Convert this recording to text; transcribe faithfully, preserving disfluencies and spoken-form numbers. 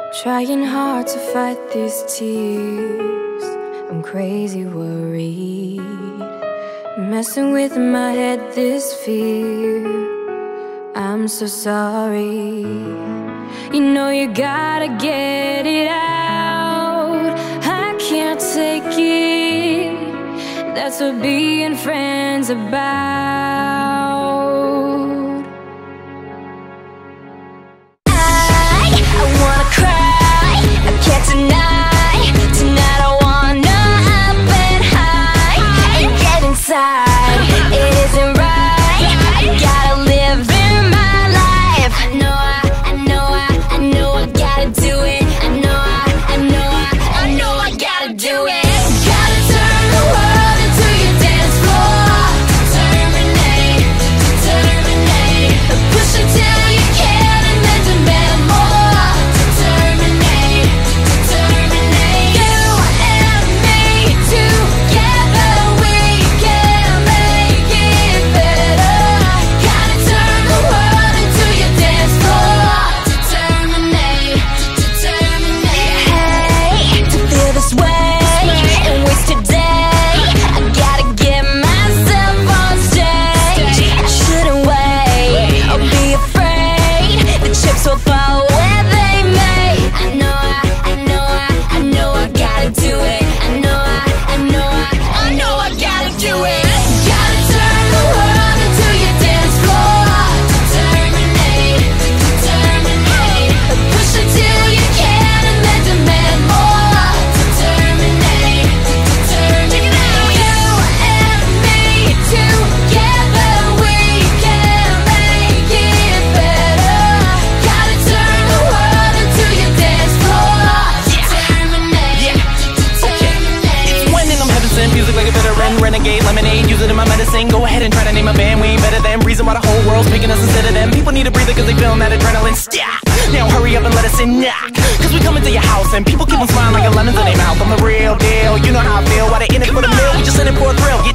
Trying hard to fight these tears, I'm crazy worried, messing with my head this fear. I'm so sorry. You know you gotta get it out. I can't take it. That's what being friends about. Tonight, tonight I wanna up and high and get inside. It isn't right. I gotta live in my life. I know I, I know I, I know I gotta do it. I know I, I know I, I know I gotta do it. Gotta turn the world into your dance floor. Terminate, terminate. Push until you can and then demand more. Terminate. Renegade, lemonade, use it in my medicine. Go ahead and try to name a band, we ain't better than. Reason why the whole world's picking us instead of them. People need a breather cause they feeling that adrenaline. Stop! Now hurry up and let us in, knock. Cause we come into your house and people keep on smiling like a lemon's in their mouth. I'm the real deal, you know how I feel. Why they in it for the meal, we just in it for a thrill.